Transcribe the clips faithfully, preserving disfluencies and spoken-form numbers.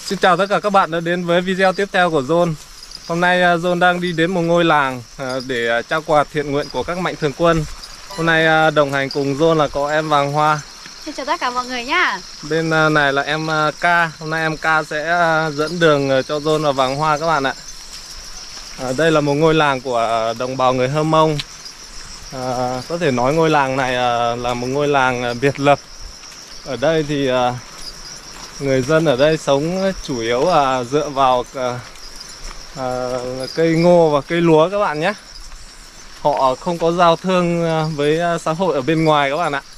Xin chào tất cả các bạn đã đến với video tiếp theo của John. Hôm nay John đang đi đến một ngôi làng để trao quà thiện nguyện của các mạnh thường quân. Hôm nay đồng hành cùng John là có em Vàng Hoa. Xin chào tất cả mọi người nhá. Bên này là em Ca. Hôm nay em Ca sẽ dẫn đường cho John và Vàng Hoa các bạn ạ. À, đây là một ngôi làng của đồng bào người Hơ Mông. À, có thể nói ngôi làng này là một ngôi làng biệt lập. Ở đây thì người dân ở đây sống chủ yếu là dựa vào à, à, cây ngô và cây lúa các bạn nhé. Họ không có giao thương với xã hội ở bên ngoài các bạn ạ.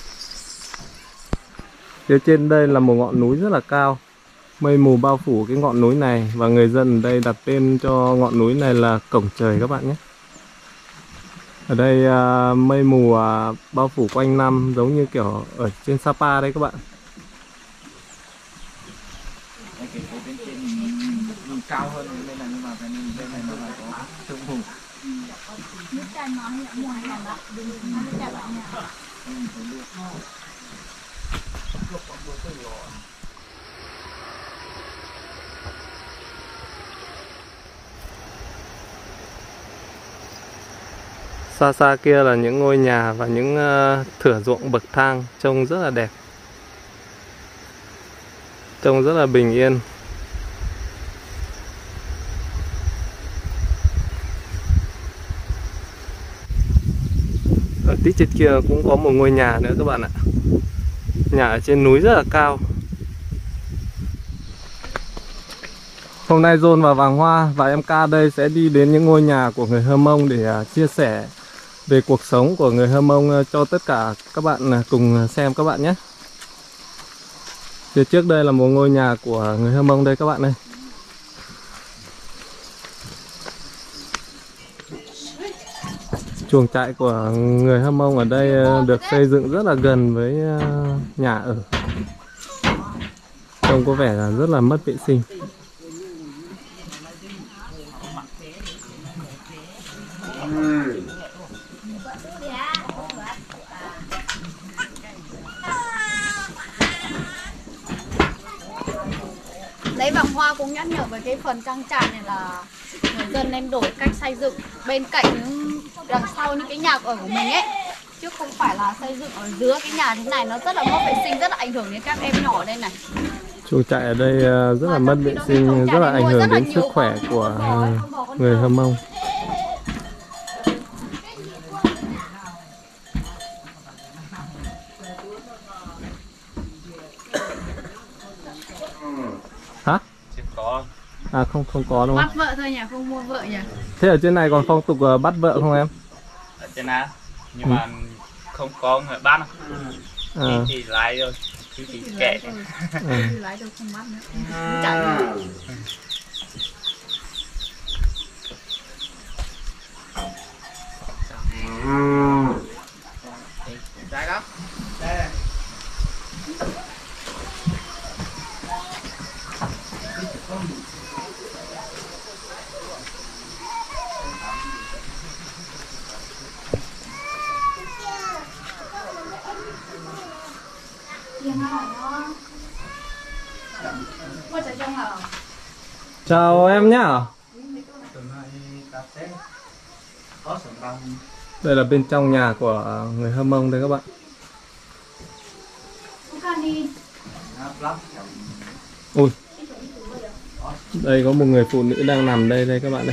Phía trên đây là một ngọn núi rất là cao. Mây mù bao phủ cái ngọn núi này. Và người dân ở đây đặt tên cho ngọn núi này là Cổng Trời các bạn nhé. Ở đây à, mây mù à, bao phủ quanh năm, giống như kiểu ở trên Sapa đây các bạn. Cao hơn bên này, nhưng mà bên bên này nó lại có sương mù. Xa xa kia là những ngôi nhà và những uh, thửa ruộng bậc thang trông rất là đẹp, trông rất là bình yên. Ở tít trên kia cũng có một ngôi nhà nữa các bạn ạ. Nhà ở trên núi rất là cao. Hôm nay John và Vàng Hoa và em Ca đây sẽ đi đến những ngôi nhà của người Hơ Mông để uh, chia sẻ về cuộc sống của người Hơ Mông cho tất cả các bạn cùng xem các bạn nhé. Phía trước đây là một ngôi nhà của người Hơ Mông đây các bạn ơi. Chuồng trại của người Hơ Mông ở đây được xây dựng rất là gần với nhà ở. Trông có vẻ là rất là mất vệ sinh. Đấy, Vàng Hoa cũng nhắc nhở về cái phần trang trại này là người dân nên đổi cách xây dựng bên cạnh những đằng sau những cái nhà ở của mình ấy, chứ không phải là xây dựng ở giữa cái nhà thế này. Nó rất là mất vệ sinh, rất là ảnh hưởng đến các em nhỏ đây này. Chuồng trại ở đây rất là mất vệ sinh, rất là ảnh hưởng đến sức khỏe của người Hơ Mông. Hả? Có. À không, không có đúng không? Bắt vợ thôi nhỉ, không mua vợ nhỉ. Thế ở trên này còn phong tục uh, bắt vợ không em? Ở trên này nhưng mà không có người bắt. À. Thì lái rồi, thì thì kệ. À. Lái đâu không bắt nữa. Chạy nữa. Đây đó. Đây. Chào em nhá. Đây là bên trong nhà của người Hơ Mông đây các bạn. Ui, đây có một người phụ nữ đang nằm đây đây các bạn đây.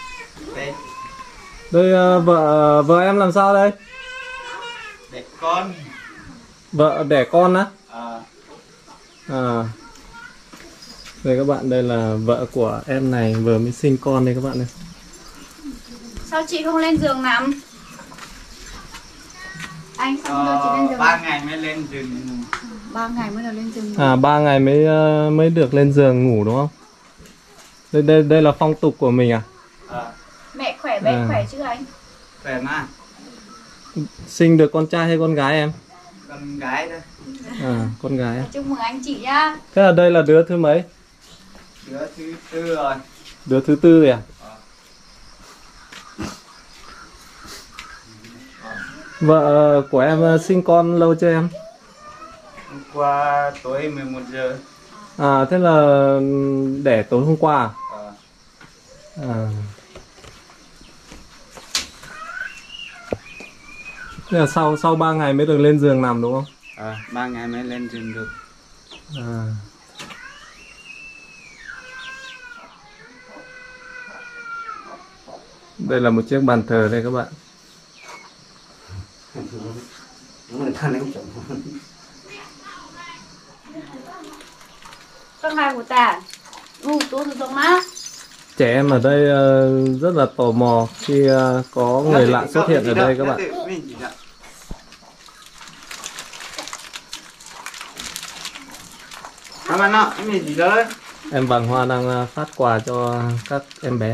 Đây uh, vợ vợ em làm sao đây? Đẻ con. Vợ đẻ con á? À. À. Đây các bạn, đây là vợ của em này vừa mới sinh con đây các bạn ơi. Sao chị không lên giường nằm? Anh không cho chị lên giường. Ba ngày mới lên giường. Ba ngày mới được lên giường. À, ba ngày mới uh, mới được lên giường ngủ đúng không? Đây đây đây là phong tục của mình à? À. Mẹ khỏe, bé à. Khỏe chứ anh? Khỏe mà. Sinh được con trai hay con gái em? Con gái thôi. À, con gái. Chúc mừng anh chị nhá. Thế là đây là đứa thứ mấy? Đứa thứ tư rồi. Đứa thứ tư rồi à? À. Vợ của em sinh con lâu chưa em? Hôm qua tối mười một giờ. À thế là đẻ tối hôm qua à? Ờ. À. Thế là sau sau ba ngày mới được lên giường nằm đúng không? Ờ, ba ngày mới lên giường được. À. Đây là một chiếc bàn thờ đây các bạn. Các hai của ta u tú từ trong má. Trẻ em ở đây uh, rất là tò mò khi uh, có người lạ xuất hiện ở đây các bạn. Em Vàng Hoa đang uh, phát quà cho các em bé.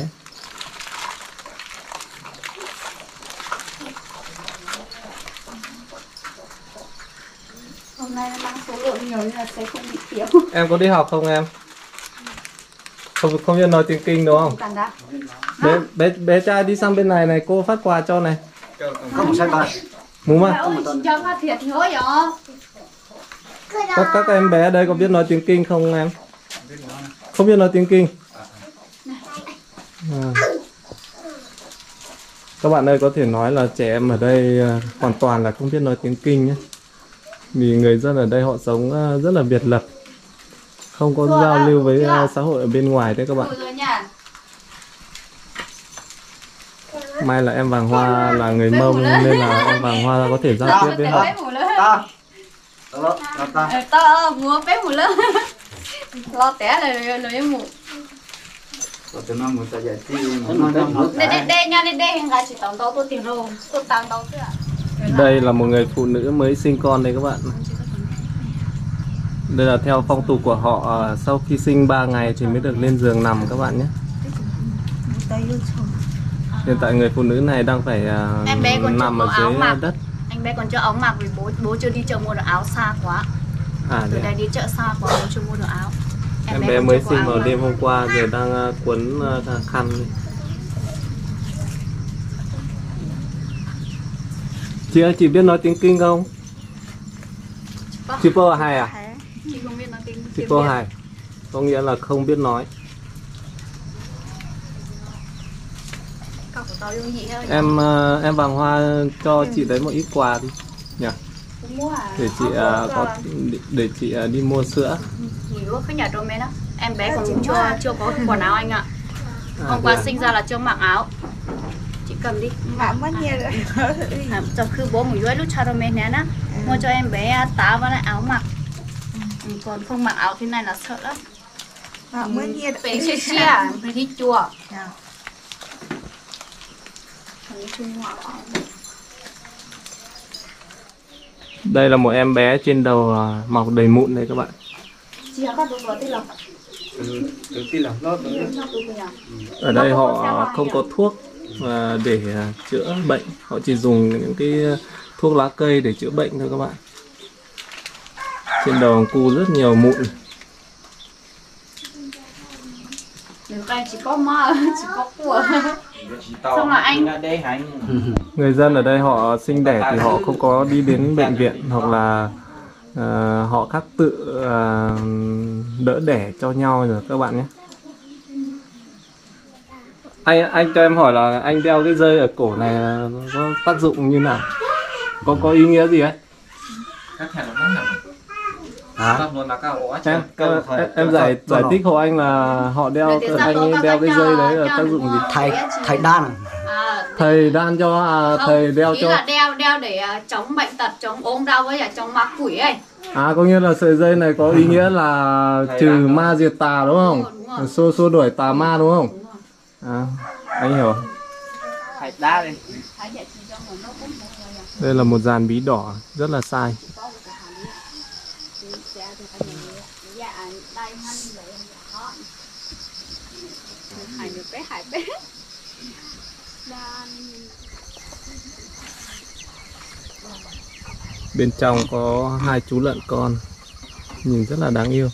Hôm nay nó mang số lượng nhiều nên là sẽ không bị thiếu. Em có đi học không em? Không không biết nói tiếng Kinh đúng không? Cần đã. Bé, bé bé trai đi sang bên này này, cô phát quà cho này. Không sai tay. Muốn Mẹ mà? ơi, chị cho phát thiệt nhớ vậy. Các các em bé ở đây có biết nói tiếng Kinh không em? Không biết nói tiếng Kinh. À. Các bạn ơi, có thể nói là trẻ em ở đây uh, hoàn toàn là không biết nói tiếng Kinh nhé. Vì người dân ở đây họ sống uh, rất là biệt lập, không có Chưa giao đã, lưu với chưa. uh, xã hội ở bên ngoài đấy các bạn. Rồi nha. May là em Vàng Hoa là người Mông nên là em Vàng Hoa có thể giao tiếp với họ. Ta. Đó, đó ta. Ờ, tao mua bé mù lớn. Lo té là là em mù. Có thể nó muốn ta dạy tí mà nó nó nó. Đây đây đây nha, đây đây người chỉ tao tao tôi tiền rồi, tôi tăng tao chứ ạ. Đây là một người phụ nữ mới sinh con đây các bạn. Đây là theo phong tục của họ, sau khi sinh ba ngày thì mới được lên giường nằm các bạn nhé. Hiện tại người phụ nữ này đang phải uh, Em bé còn nằm chưa ở có áo dưới mặc. đất. Anh bé còn chưa áo mặc vì bố bố chưa đi chợ mua được áo xa quá. À, Từ đấy. đây đi chợ xa quá bố chưa mua được áo. Em bé còn mới chưa có sinh áo vào mặc. đêm hôm qua rồi đang uh, quấn uh, khăn. Chị ơi, chị biết nói tiếng Kinh không? Vâng. Chị Pô Hải à? Chị không biết nói tiếng Chị tiếng Pô Việt. Hải có nghĩa là không biết nói. Cậu của tao yêu nhị thôi. Em uh, em Vàng Hoa cho chị đấy một ít quà đi nhỉ? Không mua à? Để chị uh, có để chị uh, đi mua sữa. Nhiều cái nhà trộm đó. Em bé còn chưa chưa có quần áo anh ạ. À, Hôm qua thế à? sinh ra là chưa mặc áo. Chị cầm đi. Mà mất nhiều rồi. À, cho cứ bố mình dưới lúc cha mẹ nè á, mua cho em bé táo và lại áo mặc. Ừ, còn không mặc áo thế này là sợ lắm. Mà mất nhiều rồi. Phải chia chia, phải đi chùa. Đây là một em bé trên đầu uh, mọc đầy mụn đây các bạn. Chia các đồ vật thì là. Ừ, đầu tiên là nó Ở đây họ không có thuốc uh, để uh, chữa bệnh, họ chỉ dùng những cái uh, thuốc lá cây để chữa bệnh thôi các bạn. Trên đầu ông cu rất nhiều mụn. Nếu đây chỉ có mơ, chỉ có của. Xong là anh Người dân ở đây họ sinh đẻ thì họ không có đi đến bệnh viện hoặc là uh, họ khắc tự uh, đỡ đẻ cho nhau rồi các bạn nhé. Anh anh cho em hỏi là anh đeo cái dây ở cổ này có tác dụng như nào? Có có ý nghĩa gì ấy? hả? Em, em, em, em giải giải thích hộ anh là họ đeo anh ấy đeo cái dây đấy là tác dụng gì? Thầy thầy đan à, Thầy đan cho à, không, thầy đeo ý cho. là đeo đeo để uh, chống bệnh tật, chống ốm đau với cả chống ma quỷ ấy. À có nghĩa là sợi dây này có ý nghĩa là trừ ma diệt tà đúng không? Đúng rồi, đúng rồi. Xua xua đuổi tà ma đúng không? Đúng rồi. À, anh hiểu. thầy đá đi. Thái dạy chỉ cho người nó cũng một người à. Đây là một dàn bí đỏ rất là sai. Hải được bé hải bé. Bên trong có hai chú lợn con, nhìn rất là đáng yêu.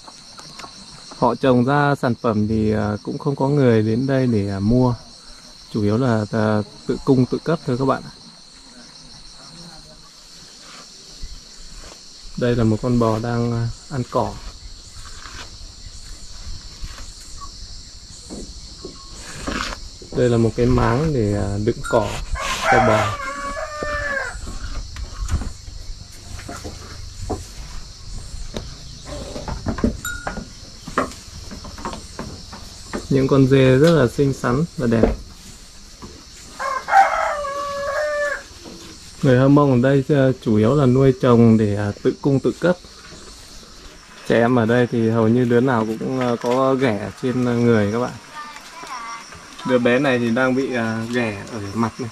Họ trồng ra sản phẩm thì cũng không có người đến đây để mua. chủ yếu là tự cung tự cấp thôi các bạn. Đây là một con bò đang ăn cỏ. Đây là một cái máng để đựng cỏ cho bò. Những con dê rất là xinh xắn và đẹp. Người Hơ Mông ở đây chủ yếu là nuôi trồng để tự cung tự cấp. Trẻ em ở đây thì hầu như đứa nào cũng có ghẻ trên người các bạn. Đứa bé này thì đang bị ghẻ ở mặt này.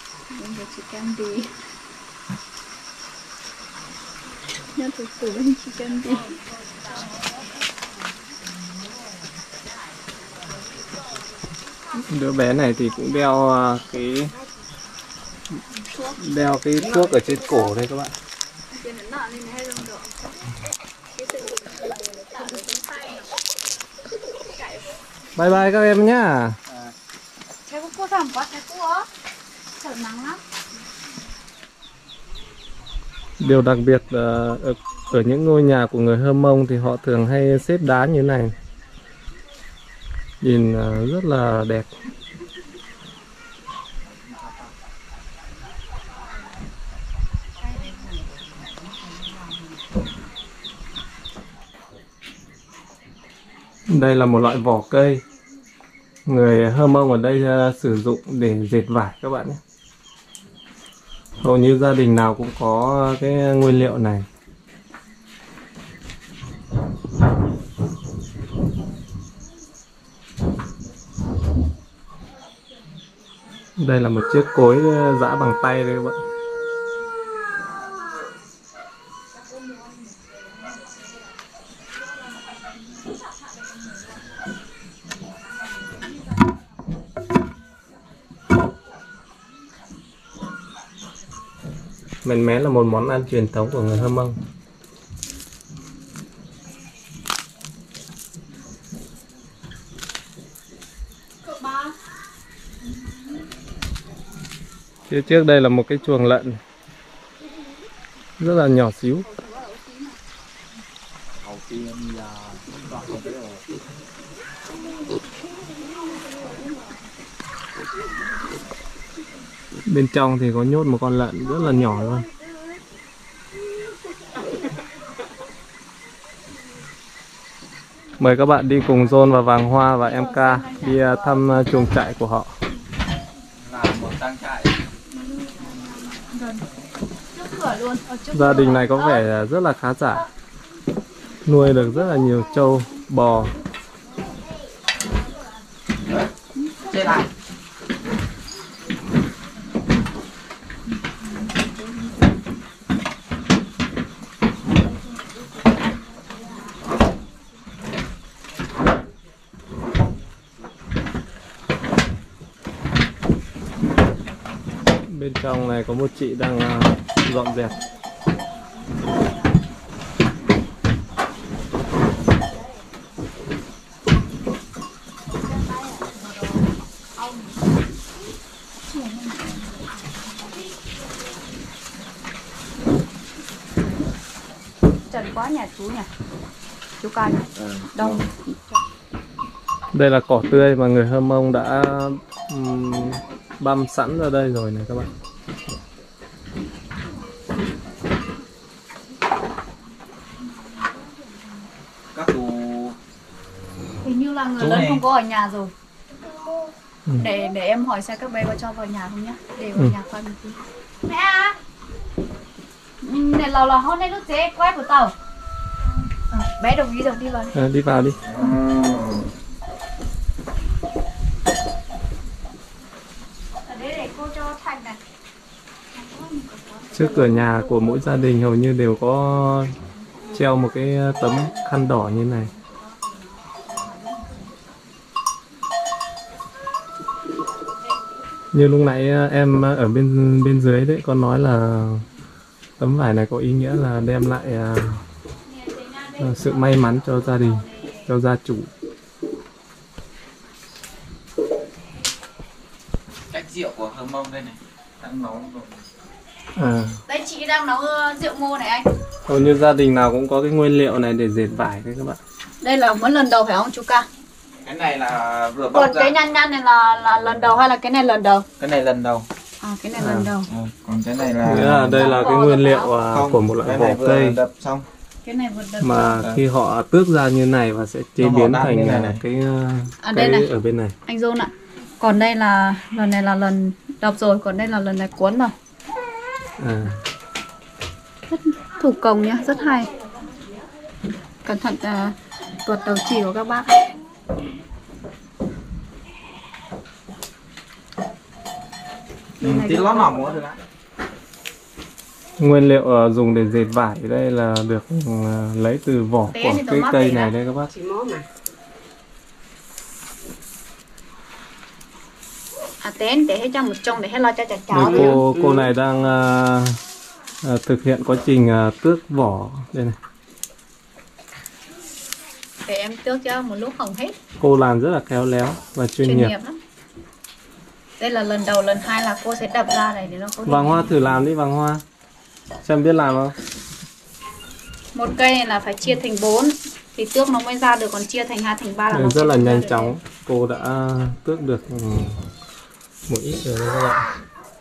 Đứa bé này thì cũng đeo cái đeo cái thuốc ở trên cổ đây các bạn. Bye bye các em nhá. Điều đặc biệt ở, ở những ngôi nhà của người Hơ Mông thì họ thường hay xếp đá như thế này. Nhìn rất là đẹp. Đây là một loại vỏ cây. Người Hơ Mông ở đây sử dụng để dệt vải các bạn nhé. Hầu như gia đình nào cũng có cái nguyên liệu này. Đây là một chiếc cối giã bằng tay đây các bạn. Mén mén là một món ăn truyền thống của người Hơ Mông. Phía trước đây là một cái chuồng lợn rất là nhỏ xíu. Bên trong thì có nhốt một con lợn rất là nhỏ luôn. Mời các bạn đi cùng John và Vàng Hoa và em ca đi thăm chuồng trại của họ. Gia đình này có vẻ rất là khá giả, nuôi được rất là nhiều trâu, bò. Bên trong này có một chị đang uh, dọn dẹp. Trần quá nhà chú nhỉ? Chú Can đông. Đây là cỏ tươi mà người Hơ Mông đã um, băm sẵn ra đây rồi này các bạn. Các cụ Hình như là người lớn không có ở nhà rồi. Ừ. Để để em hỏi xem các bé có cho vào nhà không nhá. Để vào ừ. nhà coi một tí. Mẹ à, này là là hôm nay lúc chế quét của tàu. À, bé đồng ý rồi, đi vào đi. À, đi vào đi. Ừ. Để cô cho Thành này. Trước cửa nhà của mỗi gia đình hầu như đều có treo một cái tấm khăn đỏ như này. Như lúc nãy em ở bên bên dưới đấy con nói là tấm vải này có ý nghĩa là đem lại uh, sự may mắn cho gia đình, cho gia chủ. rượu của Hơ Mông đây này, đang nấu rồi. À, Đây chị đang nấu rượu ngô này anh. hầu như gia đình nào cũng có cái nguyên liệu này để dệt vải đấy các bạn. Đây là vẫn lần đầu phải không chú Ca? Cái này là vừa bóc Còn ra. cái nhăn nhăn này là là lần đầu hay là cái này lần đầu? Cái này lần đầu. À cái này lần đầu. Ừ, còn cái này là Nghĩa là đây là cái nguyên liệu à, không, của một loại cái vỏ này vừa cây đập xong. Cái này vừa đợt. mà khi họ tước ra như này và sẽ chế Nó biến đan thành như này à, này. cái à, À, đây cái này. ở bên này. Anh Dôn ạ. Còn đây là lần này là lần đọc rồi, còn đây là lần này cuốn rồi. À, Rất thủ công nhá, rất hay. Cẩn thận à, tuột đầu chỉ của các bác. Ừ, tí lót mỏng nữa được ạ. nguyên liệu ờ, dùng để dệt vải đây là được ừ, lấy từ vỏ Té của thì cái tao mắc cây đấy này đã. đây các bác. À tén để hết cho một trong để hết lo cho chả Đây cháu. cô cô này đang à, à, thực hiện quá trình à, tước vỏ đây này. Để em tước cho một lúc hỏng hết. Cô làm rất là khéo léo và chuyên, Chuyên nghiệp. nghiệp lắm. Đây là lần đầu, lần hai là cô sẽ đập ra này để nó có Vàng hình. Hoa thử làm đi Vàng Hoa. Xem biết làm không? Một cây này là phải chia thành bốn thì tước nó mới ra được, còn chia thành hai thành ba là nó Rất sẽ là không ra nhanh được. chóng. Cô đã tước được ừ, một ít rồi đấy các bạn.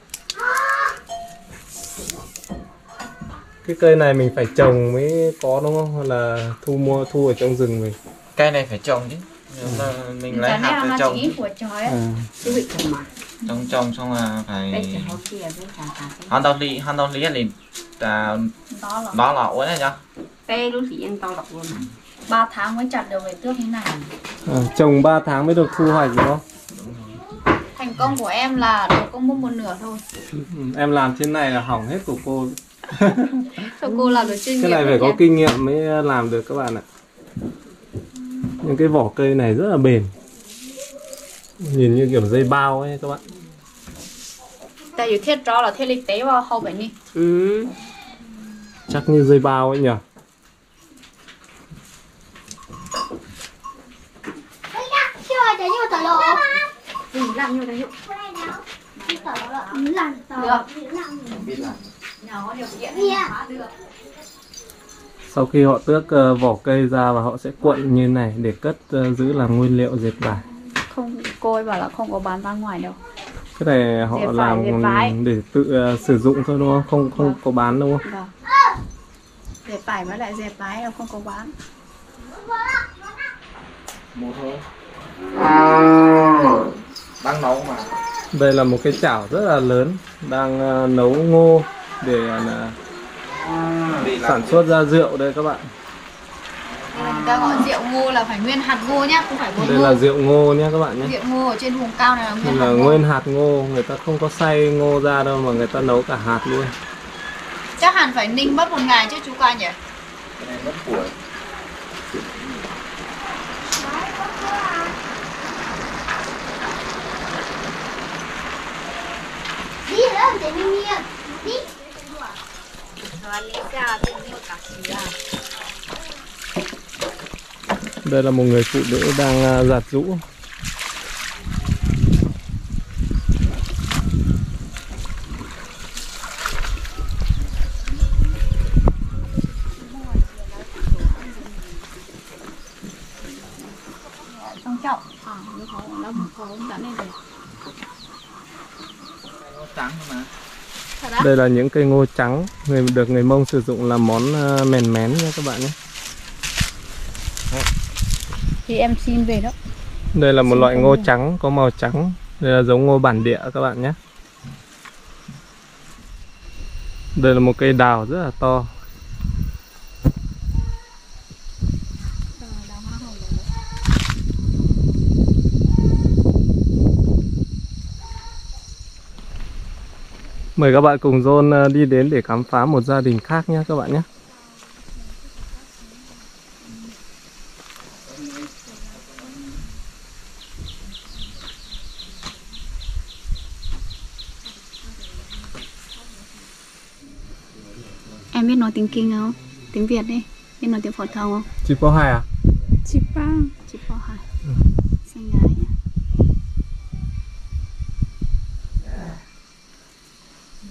Cái cây này mình phải trồng mới có đúng không? Hay là thu mua thu ở trong rừng mình? Cây này phải trồng chứ. Nếu mà mình lấy Chả hạt lẽ về là trồng. chỉ của trời ấy. À, Trồng trồng xong là phải hắn đâu đi hắn đâu lý thì à, Đó là đó là ối này nhá. Tê lúc thì ăn to độc luôn. ba tháng mới chặt được về tước như này. à, trồng ba tháng mới được thu hoạch đúng không? Thành công của em là được có một một nửa thôi. Ừ, em làm trên này là hỏng hết của cô. Cho cô làm được chuyên nghiệp. Cái này phải đấy có nhỉ? kinh nghiệm mới làm được các bạn ạ. Những cái vỏ cây này rất là bền. Nhìn như kiểu dây bao ấy các bạn. Tại vì thiết đó là thiết lịch tế vào hậu bệnh đi. Ừ. Chắc như dây bao ấy nhỉ. Biết là Nhỏ điều kiện phá được. Sau khi họ tước uh, vỏ cây ra và họ sẽ cuộn như này để cất uh, giữ làm nguyên liệu dệt vải. Không, cô ấy bảo là không có bán ra ngoài đâu. Cái này họ Dệt vải, làm dệt vải. để tự uh, sử dụng thôi đúng không? Không không Vâng. có bán đúng không? Vâng. Dệt vải với lại dệt vải là không có bán. một thôi. Đang nấu mà. Đây là một cái chảo rất là lớn đang uh, nấu ngô để uh, Vì là sản xuất ra rượu đây các bạn. Nên là người ta gọi rượu ngô là phải nguyên hạt ngô nhá, không phải bột Đây ngô. là rượu ngô nhé các bạn nhé. Rượu ngô ở trên vùng cao này là nguyên Đây hạt là ngô. nguyên hạt ngô, người ta không có xay ngô ra đâu mà người ta nấu cả hạt luôn. Chắc hẳn phải ninh mất một ngày chứ chú Ca nhỉ? cái này mất củi. Đây là một người phụ nữ đang uh, giặt giũ. Trong chậu. À, nó có nó có đã lên rồi. Nó trắng thôi mà. Thật á? Đây là những cây ngô trắng người được người Mông sử dụng làm món uh, mèn mén nha các bạn nhé. Thì em xin về đó. Đây là một Xin loại không ngô về. trắng có màu trắng. Đây là giống ngô bản địa các bạn nhé. Đây là một cây đào rất là to. Mời các bạn cùng John đi đến để khám phá một gia đình khác nhé các bạn nhé. Em biết nói tiếng Kinh không? Tiếng Việt đi. Biết nói tiếng phổ thông không? Chị có hai à? Chị ba. Chị Phò Hải. Xinh gái nhỉ?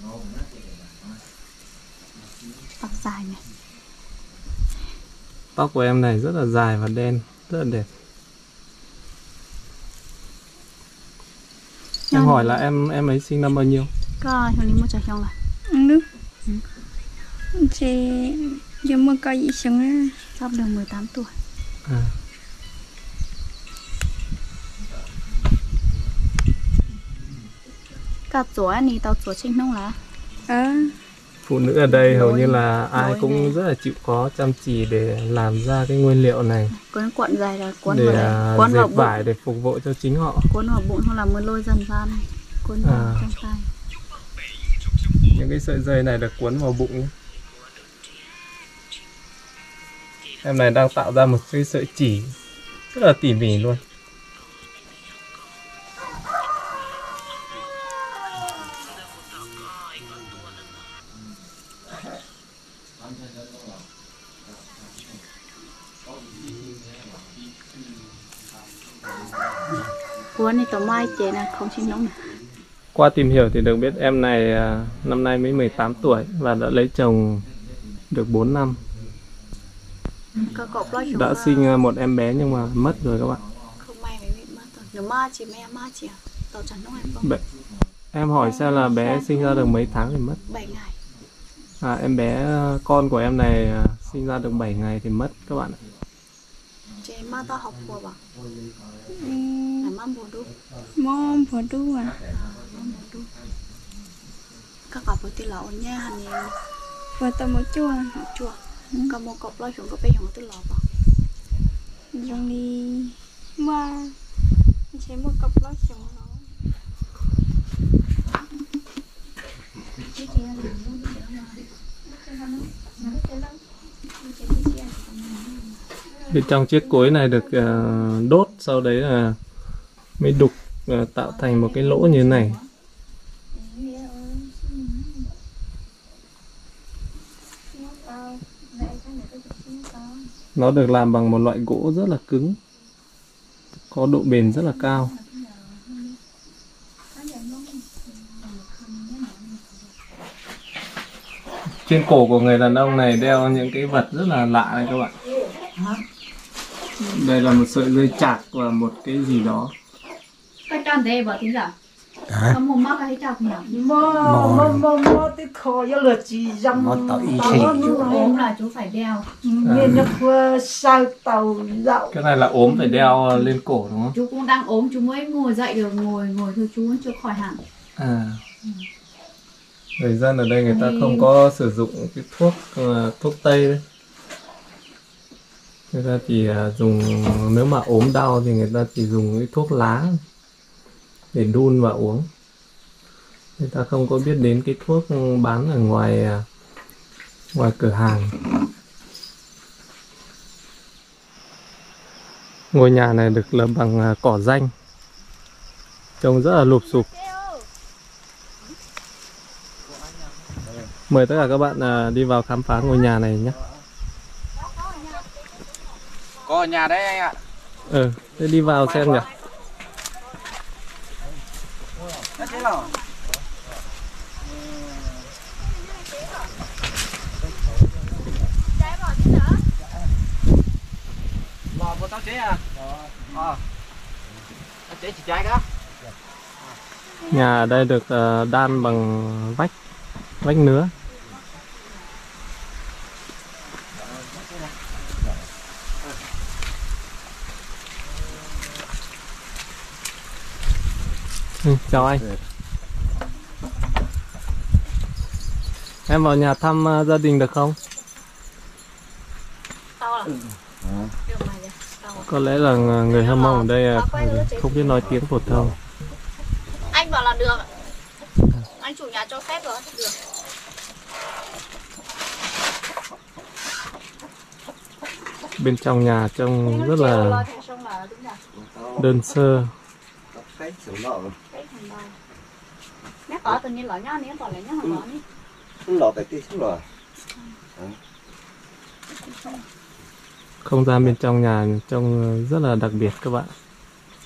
Tóc dài này. Tóc của em này rất là dài và đen, rất là đẹp. Em Nhăn. hỏi là em em ấy sinh năm bao nhiêu? Có 형님 một trái không là. nước chị giờ mới có gì sống á Sắp được mười tám tuổi. À. Cả chỗ anh đi tàu chỗ trên nông là. ờ Phụ nữ ở đây hầu Lối- như là ai lối cũng này. rất là chịu khó chăm chỉ để làm ra cái nguyên liệu này, Cuốn cuộn dài là cuốn để vào à, đây, cuốn dệt vào bụng, vải để phục vụ cho chính họ. cuốn vào bụng hoặc là mới lôi dần ra này, cuốn vào À. trong tay. Những cái sợi dây này được cuốn vào bụng nhé. Em này đang tạo ra một cái sợi chỉ rất là tỉ mỉ luôn. Cuốn này tàu mai chế là không trên nông này. Qua tìm hiểu thì được biết em này à, năm nay mới mười tám tuổi và đã lấy chồng được bốn năm. Các cậu nói chúng Đã là sinh à, một em bé nhưng mà mất rồi các bạn. không may mới bị mất rồi. Nếu ma chỉ mẹ ma chỉ à? Tàu chẳng nông em không? Bé, em hỏi xem là bé sinh ra được mấy tháng thì mất. bảy ngày. À, em bé à, con của em này à, sinh ra được bảy ngày thì mất các bạn ạ. Chế ma tao học của bảo ừ, là ma bồ đúc. mom phở đu à Các cậu phải tiêu lẩu nha hành gì phở tao một chua chua. Có một cậu nói chúng có bé dùng tiêu lẩu bảo. dùng đi mà sẽ một cặp lót chồng nó Bên trong chiếc cối này được à, đốt, sau đấy là mới đục à, tạo thành một cái lỗ như thế này. Nó được làm bằng một loại gỗ rất là cứng, có độ bền rất là cao. Trên cổ của người đàn ông này đeo những cái vật rất là lạ này các bạn. Đây là một sợi dây chạc và một cái gì đó. Cái tròn đây bảo tính giả. Có một mắc cái chọc nhỉ? Mò mò mò mò tí khó cho lượt chỉ dòng Mò tàu y tàu xì. nó Ốm là chú phải đeo. Nhìn nó vừa sao tàu dạo. Cái này là ốm phải đeo lên cổ đúng không? Chú cũng đang ốm, chú mới ngồi dậy được, ngồi ngồi thôi chú vẫn chưa khỏi hẳn. À. Người dân ở đây người ta không có sử dụng cái thuốc uh, thuốc tây đấy. Người ta chỉ uh, dùng, nếu mà ốm đau thì người ta chỉ dùng cái thuốc lá để đun và uống. Người ta không có biết đến cái thuốc bán ở ngoài uh, ngoài cửa hàng. Ngôi nhà này được làm bằng uh, cỏ danh, trông rất là lụp xụp. Mời tất cả các bạn à, đi vào khám phá ngôi nhà này nhé. Có ở nhà đấy anh ạ. Ừ, thế đi vào xem nhỉ. Thế nào? Lò của tao chế à? Ờ. Tao chế chỉ trái đó. Nhà ở đây được uh, đan bằng vách vách nứa. Ừ, chào anh. Em vào nhà thăm uh, gia đình được không? Tao là. Được mày kìa. Tao. Có lẽ là người Hơ Mông ở đây uh, không biết nói tiếng phổ thông. Anh bảo là được. Anh chủ nhà cho phép rồi, được. Bên trong nhà trông rất là đơn sơ. Nét có tự nhiên lỏ nhá, nét tỏ lấy nhá, hẳn lỏ đi. Lò tại tí xuống lò. Không gian bên trong nhà trông rất là đặc biệt các bạn.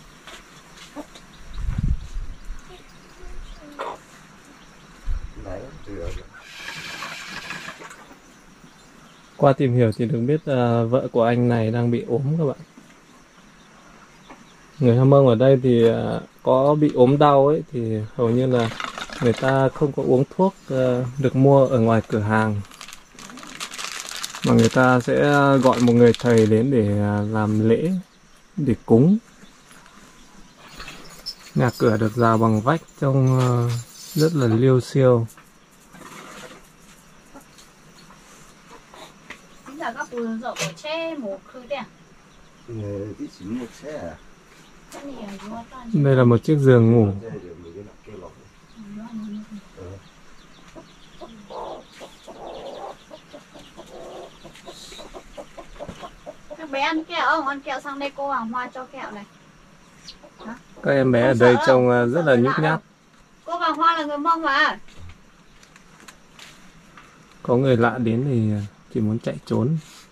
Đấy. Qua tìm hiểu thì được biết uh, vợ của anh này đang bị ốm các bạn. Người Hơ Mông ở đây thì uh, có bị ốm đau ấy thì hầu như là người ta không có uống thuốc uh, được mua ở ngoài cửa hàng, mà người ta sẽ gọi một người thầy đến để uh, làm lễ, để cúng. Nhà cửa được rào bằng vách trông uh, rất là liêu xiêu. Là các vườn rộng của tre một khứ đấy à? Đây là một chiếc giường ngủ. Các bé ăn kẹo không? Ăn kẹo sang đây cô Hoàng Hoa cho kẹo này. Hả? Các em bé ở đây trông rất là nhút nhát. Cô Hoàng Hoa là người Mông mà. Có người lạ đến thì chỉ muốn chạy trốn.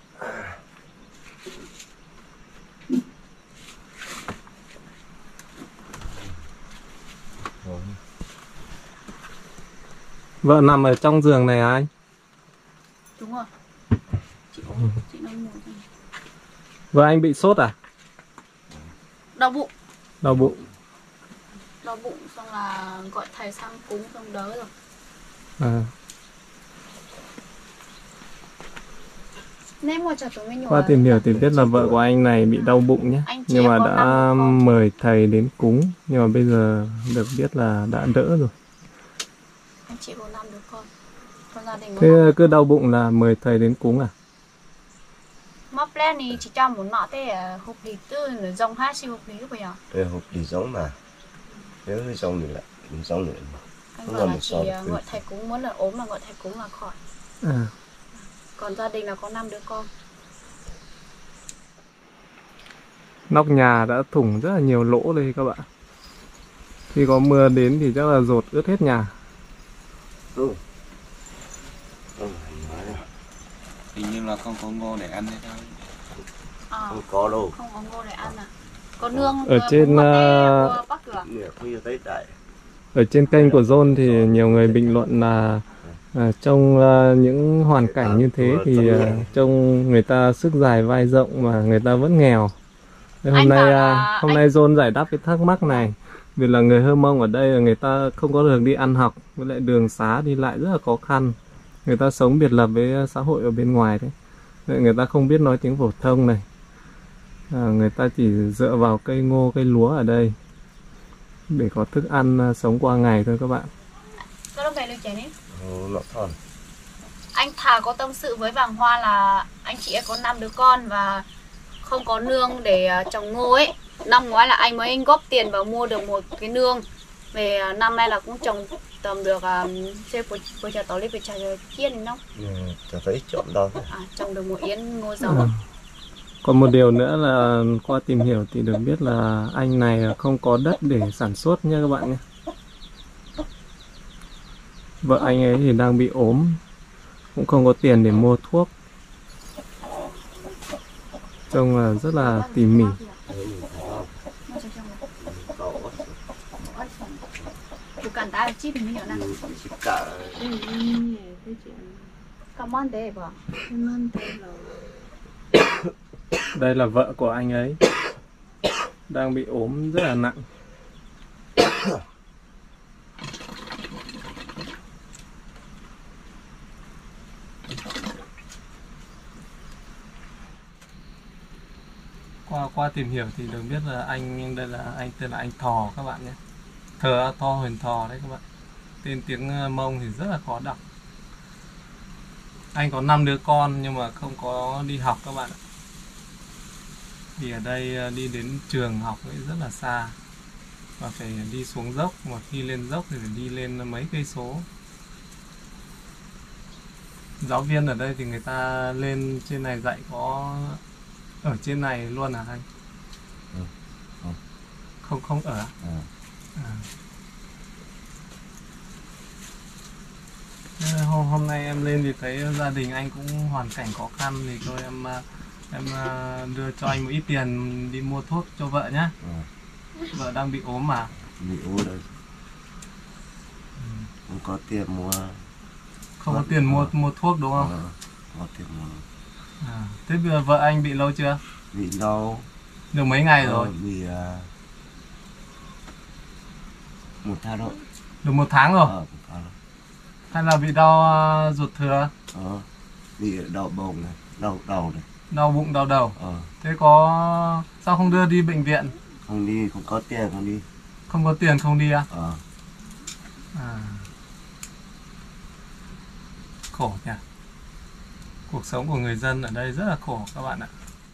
Vợ nằm ở trong giường này à anh? Đúng rồi. Chị, chị đang ngủ. Vợ anh bị sốt à? Đau bụng. Đau bụng. Đau bụng xong là gọi thầy sang cúng xong đỡ rồi. À. Nên mua cho tụi mình Qua tìm hiểu thì biết là vợ của anh này bị đau bụng nhé. Nhưng mà đã mời thầy đến cúng. Nhưng mà bây giờ được biết là đã đỡ rồi. Anh chị có năm đứa con. Con gia đình Thế cứ đau bụng là mời thầy đến cúng à? Móc lên thì chỉ cho một nọ thế hộp lì tư nửa dòng hát xì hộp lì lúc bây giờ. Đây hộp lì giống mà. Nếu giống thì lại giống nữa. Anh bảo là chỉ gọi thầy cúng, muốn là ốm là gọi thầy cúng là khỏi. À. Còn gia đình là có năm đứa con. Nóc nhà đã thủng rất là nhiều lỗ đây các bạn. Khi có mưa đến thì chắc là dột ướt hết nhà. Ừ. Hình như là không có ngô để ăn hay sao? À, không có đâu. Không có ngô để ăn à? Có nương ở trên uh, ở trên kênh của John thì nhiều người bình luận là à, trong uh, những hoàn cảnh như thế thì uh, trông người ta sức dài vai rộng mà người ta vẫn nghèo. Thế hôm nay uh, hôm anh... nay John giải đáp cái thắc mắc này. Vì là người Hơ Mông ở đây là người ta không có đường đi ăn học, với lại đường xá đi lại rất là khó khăn. Người ta sống biệt lập với xã hội ở bên ngoài đấy. Nên người ta không biết nói tiếng phổ thông này. À, người ta chỉ dựa vào cây ngô, cây lúa ở đây để có thức ăn uh, sống qua ngày thôi các bạn. Có lúc về được chén ấy. Ừ, anh Thà có tâm sự với Vàng Hoa là anh chị ấy có năm đứa con và không có nương để uh, trồng ngô ấy. Năm ngoái là anh mới góp tiền vào mua được một cái nương. Về uh, năm nay là cũng trồng tầm được chơi uh, vừa chờ tối lên về chờ kiên nó. Ừ, thấy chọn đâu. À, trồng được một yến ngô giống. Ừ. Còn một điều nữa là qua tìm hiểu thì được biết là anh này không có đất để sản xuất nha các bạn nhé. Vợ anh ấy thì đang bị ốm, cũng không có tiền để mua thuốc. Trông là rất là tỉ mỉ. Cản ta chip thì nhiều nè. Cảm ơn thế bà. Cảm ơn thế rồi. Đây là vợ của anh ấy, đang bị ốm rất là nặng. Qua qua tìm hiểu thì được biết là anh đây là anh tên là anh Thò các bạn nhé. Thờ A Tho Huyền Thò đấy các bạn. Tên tiếng Mông thì rất là khó đọc. Anh có năm đứa con nhưng mà không có đi học các bạn ạ. Vì ở đây đi đến trường học ấy rất là xa và phải đi xuống dốc, mà khi lên dốc thì phải đi lên mấy cây số. Giáo viên ở đây thì người ta lên trên này dạy có ở trên này luôn à anh? Ừ. Ừ. Không không ở à? Ừ. À. Hôm, hôm nay em lên thì thấy gia đình anh cũng hoàn cảnh khó khăn thì thôi em em đưa cho anh một ít tiền đi mua thuốc cho vợ nhé. Ừ. Vợ đang bị ốm mà. Bị ốm rồi. Ừ. Không có tiền mua Không có tiền mua mua thuốc đúng không? Ờ, có tiền mua. À, thế bây giờ vợ anh bị lâu chưa? Bị lâu. Được mấy ngày Ờ, rồi? bị uh, một tháng rồi. Được một tháng rồi? Ờ, một tháng rồi. Hay là bị đau uh, ruột thừa? Ờ, bị đau bụng này, đau đầu này. Đau bụng, đau đầu? Ờ. Thế có... sao không đưa đi bệnh viện? Không đi, không có tiền không đi. Không có tiền không đi à? Ờ. À. Khổ nhỉ. Cuộc sống của người dân ở đây rất là khổ các bạn ạ.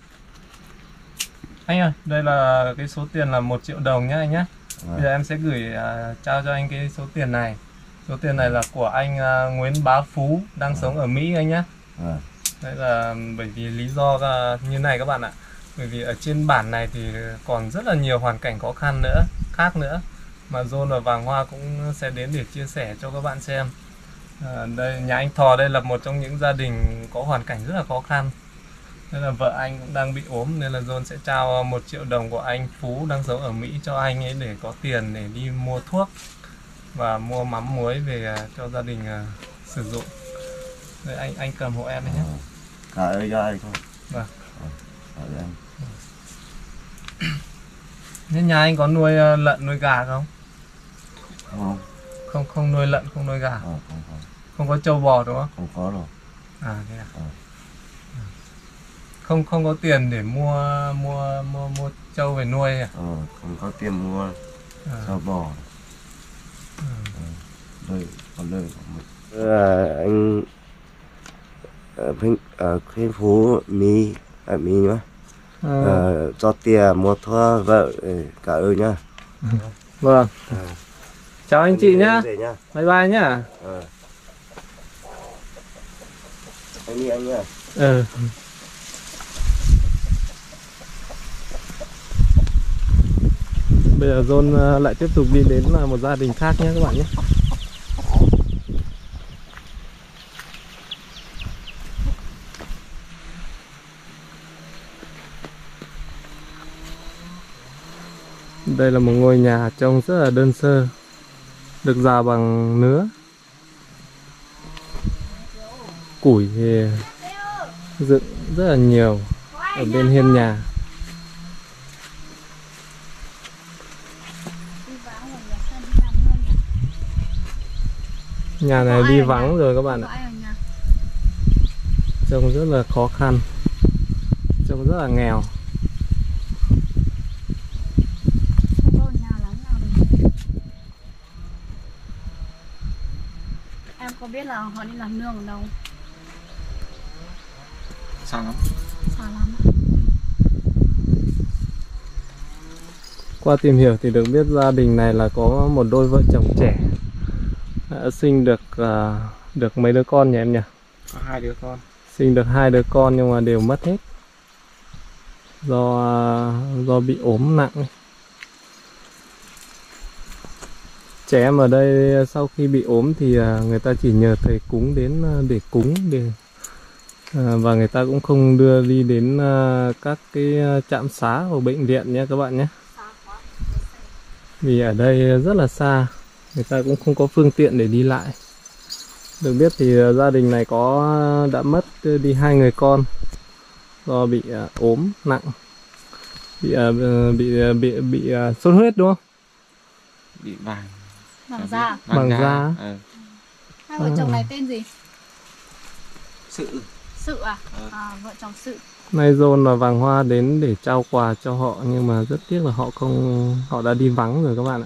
Anh ơi, đây là cái số tiền là một triệu đồng nhá anh nhé. Ờ. Bây giờ em sẽ gửi uh, trao cho anh cái số tiền này. Số tiền này là của anh uh, Nguyễn Bá Phú đang sống ở Mỹ anh nhé. Ờ. Đây là bởi vì lý do uh, như này các bạn ạ. Bởi vì ở trên bản này thì còn rất là nhiều hoàn cảnh khó khăn nữa, khác nữa, mà John và Vàng Hoa cũng sẽ đến để chia sẻ cho các bạn xem. À, đây nhà anh Thò đây là một trong những gia đình có hoàn cảnh rất là khó khăn. Nên là vợ anh cũng đang bị ốm, nên là John sẽ trao một triệu đồng của anh Phú đang sống ở Mỹ cho anh ấy để có tiền để đi mua thuốc và mua mắm muối về cho gia đình uh, sử dụng. Đây anh anh cầm hộ em đấy nhé. Cả ơi cho anh thôi. Vâng. Ờ, anh. Thế nhà anh có nuôi uh, lợn nuôi gà không? Không. Không không nuôi lợn, không nuôi gà. Ờ, không có. Không có trâu bò đúng không? Không có đâu. À thế à? Ờ. Không không có tiền để mua mua mua mua trâu về nuôi à? Ờ, không có tiền mua À. cho bò. Ừ. Đây, còn đây là anh ở bên ở Khuyên Phú Mỹ ở Mỹ nhá. À. Ờ, cho tiền mua thuốc vợ cả ơi nhá. Vâng. À. Chào anh chị nhá. Về nhá. Bye bye nhá. Ờ. Anh đi anh nhá. Ừ. Bây giờ John lại tiếp tục đi đến là một gia đình khác nhé các bạn nhé. Đây là một ngôi nhà trông rất là đơn sơ, được rào bằng nứa. Củi thì dựng rất là nhiều ở bên hiên nhà. Nhà này đi vắng rồi các bạn ạ. Trông rất là khó khăn, trông rất là nghèo. Em có biết là họ đi làm nương ở đâu? Xa lắm. Xa lắm. Qua tìm hiểu thì được biết gia đình này là có một đôi vợ chồng trẻ đã sinh được uh, được mấy đứa con nhỉ em nhỉ? Có hai đứa con. Sinh được hai đứa con nhưng mà đều mất hết do uh, do bị ốm nặng. Trẻ em ở đây sau khi bị ốm thì uh, người ta chỉ nhờ thầy cúng đến uh, để cúng để uh, và người ta cũng không đưa đi đến uh, các cái uh, trạm xá hoặc bệnh viện nhé các bạn nhé. Vì ở đây rất là xa, người ta cũng không có phương tiện để đi lại. Được biết thì gia đình này có đã mất đi hai người con do bị uh, ốm nặng, bị uh, bị bị bị uh, sốt huyết đúng không? Bị vàng. Vàng da. Vàng da. Ừ. Hai vợ chồng này tên gì? Sự. Sự à? Ừ. À, vợ chồng Sự. Nay John và Vàng Hoa đến để trao quà cho họ nhưng mà rất tiếc là họ không họ đã đi vắng rồi các bạn ạ.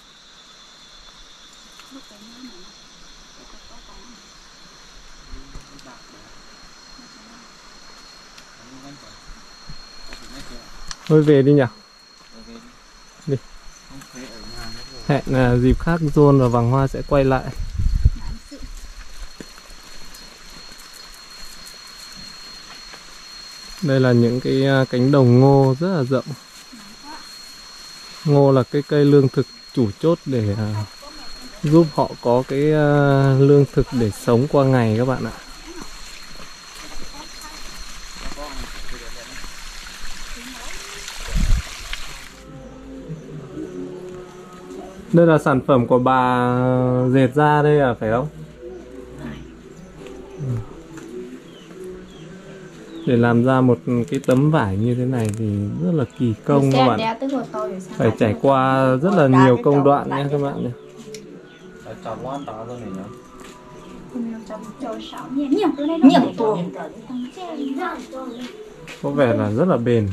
Thôi về đi nhỉ. Đi. Hẹn là dịp khác John và Vàng Hoa sẽ quay lại. Đây là những cái cánh đồng ngô rất là rộng. Ngô là cái cây lương thực chủ chốt để giúp họ có cái lương thực để sống qua ngày các bạn ạ. Đây là sản phẩm của bà dệt ra đây à phải không? Để làm ra một cái tấm vải như thế này thì rất là kỳ công các bạn. Phải trải qua rất là nhiều công đoạn nhé các bạn nhé. Có vẻ là rất là bền.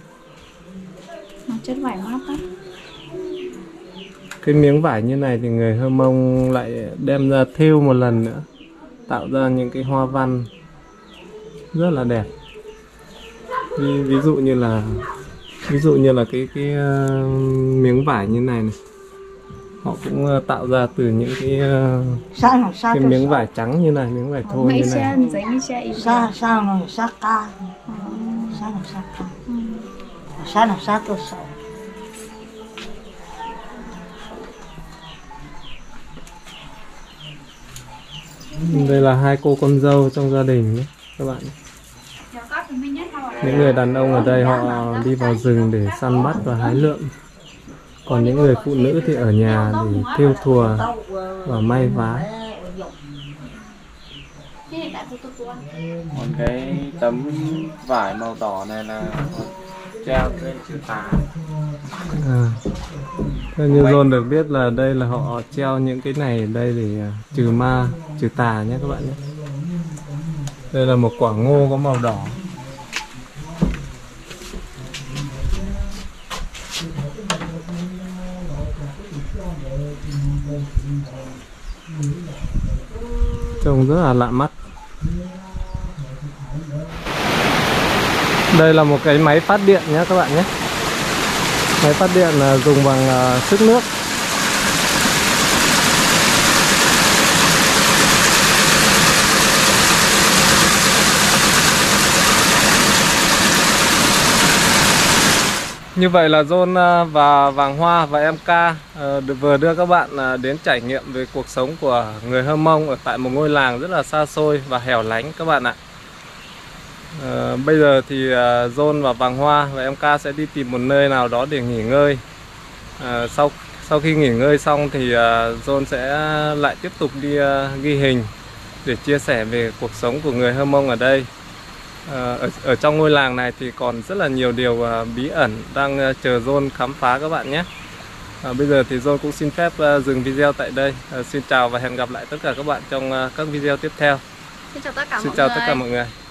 Chất vải mát lắm. Cái miếng vải như này thì người Hơ Mông lại đem ra thêu một lần nữa, tạo ra những cái hoa văn rất là đẹp. Ví, ví dụ như là ví dụ như là cái cái uh, miếng vải như này này, họ cũng uh, tạo ra từ những cái uh, cái miếng vải trắng như này, miếng vải thô như này. Sa sa nó sa ca, sa nó sa ca, sa nó sa tô sầu. Đây là hai cô con dâu trong gia đình nhé các bạn. Những người đàn ông ở đây họ đi vào rừng để săn bắt và hái lượm. Còn những người phụ nữ thì ở nhà để thêu thùa và may vá. Còn cái tấm vải màu đỏ này là treo lên chữ tà. À, theo như John được biết là đây là họ treo những cái này ở đây để trừ ma, trừ tà nhé các bạn nhé. Đây là một quả ngô có màu đỏ. Trông rất là lạ mắt. Đây là một cái máy phát điện nhé các bạn nhé. Máy phát điện là dùng bằng uh, sức nước. Như vậy là John và Vàng Hoa và em Ca uh, vừa đưa các bạn uh, đến trải nghiệm về cuộc sống của người Hơ Mông ở tại một ngôi làng rất là xa xôi và hẻo lánh các bạn ạ. Uh, bây giờ thì uh, John và Vàng Hoa và em Ca sẽ đi tìm một nơi nào đó để nghỉ ngơi. Uh, sau sau khi nghỉ ngơi xong thì uh, John sẽ lại tiếp tục đi uh, ghi hình để chia sẻ về cuộc sống của người Hơ Mông ở đây. Uh, ở, ở trong ngôi làng này thì còn rất là nhiều điều uh, bí ẩn đang uh, chờ John khám phá các bạn nhé. Uh, bây giờ thì John cũng xin phép uh, dừng video tại đây. Uh, xin chào và hẹn gặp lại tất cả các bạn trong uh, các video tiếp theo. Xin chào tất cả Xin mọi chào người. tất cả mọi người.